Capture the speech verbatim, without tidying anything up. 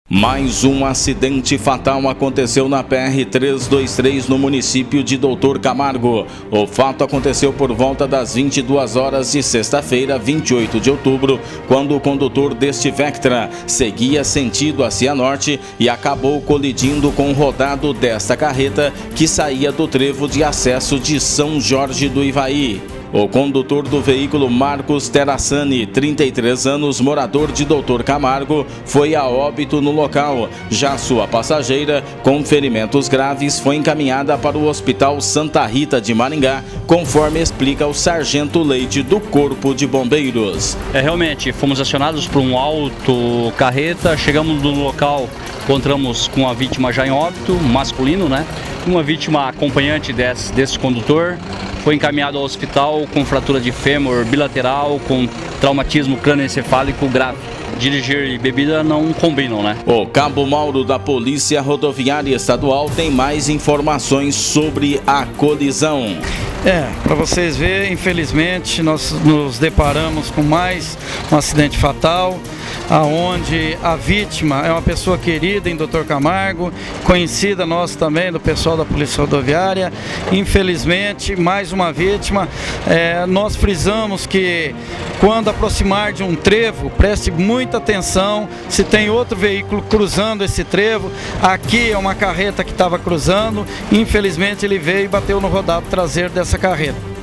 Mais um acidente fatal aconteceu na P R trezentos e vinte e três no município de Doutor Camargo. O fato aconteceu por volta das vinte e duas horas de sexta-feira, vinte e oito de outubro, quando o condutor deste Vectra seguia sentido hacia norte e acabou colidindo com o rodado desta carreta que saía do trevo de acesso de São Jorge do Ivaí. O condutor do veículo, Marcos Terrassani, trinta e três anos, morador de Doutor Camargo, foi a óbito no local. Já sua passageira, com ferimentos graves, foi encaminhada para o Hospital Santa Rita de Maringá, conforme explica o Sargento Leite do Corpo de Bombeiros. É, realmente, fomos acionados por um auto carreta, chegamos no local, encontramos com a vítima já em óbito, masculino, né? Uma vítima acompanhante desse, desse condutor. Foi encaminhado ao hospital com fratura de fêmur bilateral, com traumatismo crânioencefálico grave. Dirigir e bebida não combinam, né? O Cabo Mauro da Polícia Rodoviária Estadual tem mais informações sobre a colisão. É, para vocês verem, infelizmente nós nos deparamos com mais um acidente fatal, aonde a vítima é uma pessoa querida em Doutor Camargo, conhecida nossa também, do pessoal da Polícia Rodoviária. Infelizmente, mais uma vítima. É, nós frisamos que quando aproximar de um trevo, preste muita atenção se tem outro veículo cruzando esse trevo. Aqui é uma carreta que estava cruzando, infelizmente ele veio e bateu no rodado traseiro dessa carreta.